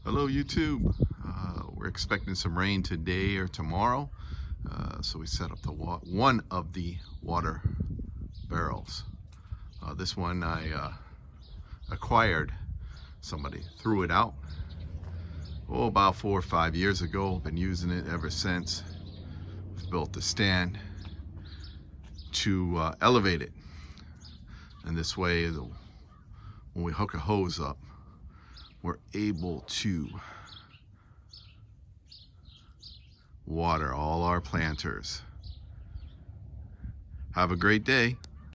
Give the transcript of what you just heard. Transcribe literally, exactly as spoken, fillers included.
Hello YouTube. Uh, we're expecting some rain today or tomorrow, uh, so we set up the wa one of the water barrels. Uh, this one I uh, acquired. Somebody threw it out oh about four or five years ago. Been using it ever since. We've built the stand to uh, elevate it, and this way the, when we hook a hose up, we're able to water all our planters. Have a great day.